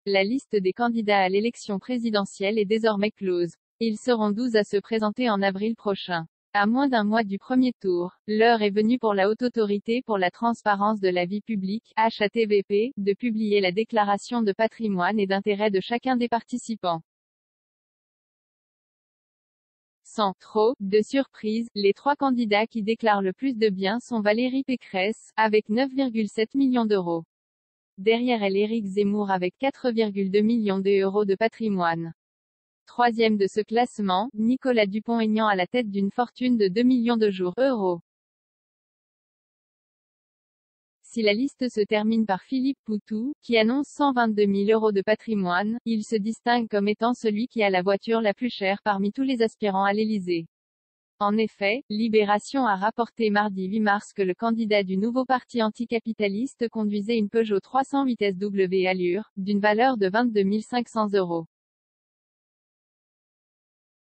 La liste des candidats à l'élection présidentielle est désormais close. Ils seront 12 à se présenter en avril prochain. À moins d'un mois du premier tour, l'heure est venue pour la Haute Autorité pour la transparence de la vie publique, HATVP, de publier la déclaration de patrimoine et d'intérêt de chacun des participants. Sans trop de surprise, les 3 candidats qui déclarent le plus de biens sont Valérie Pécresse, avec 9,7 millions d'euros. Derrière elle Éric Zemmour avec 4,2 millions d'euros de patrimoine. Troisième de ce classement, Nicolas Dupont-Aignan à la tête d'une fortune de 2 millions d'euros. Si la liste se termine par Philippe Poutou, qui annonce 122 000 euros de patrimoine, il se distingue comme étant celui qui a la voiture la plus chère parmi tous les aspirants à l'Élysée. En effet, Libération a rapporté mardi 8 mars que le candidat du nouveau parti anticapitaliste conduisait une Peugeot 308 SW Allure, d'une valeur de 22 500 euros.